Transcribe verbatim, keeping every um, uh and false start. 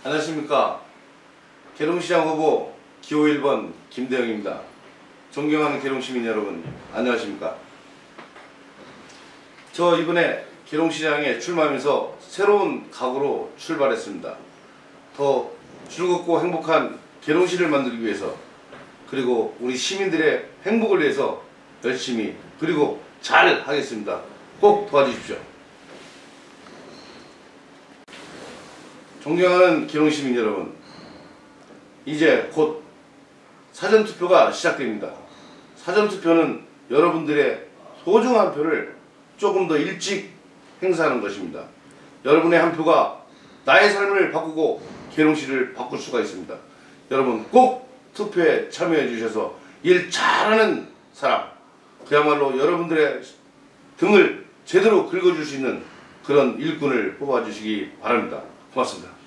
안녕하십니까. 계룡시장 후보 기호 일 번 김대영입니다. 존경하는 계룡시민 여러분, 안녕하십니까. 저 이번에 계룡시장에 출마하면서 새로운 각오로 출발했습니다. 더 즐겁고 행복한 계룡시를 만들기 위해서, 그리고 우리 시민들의 행복을 위해서 열심히 그리고 잘 하겠습니다. 꼭 도와주십시오. 존경하는 계룡시민 여러분, 이제 곧 사전투표가 시작됩니다. 사전투표는 여러분들의 소중한 표를 조금 더 일찍 행사하는 것입니다. 여러분의 한 표가 나의 삶을 바꾸고 계룡시를 바꿀 수가 있습니다. 여러분 꼭 투표에 참여해 주셔서 일 잘하는 사람, 그야말로 여러분들의 등을 제대로 긁어줄 수 있는 그런 일꾼을 뽑아주시기 바랍니다. 고맙습니다.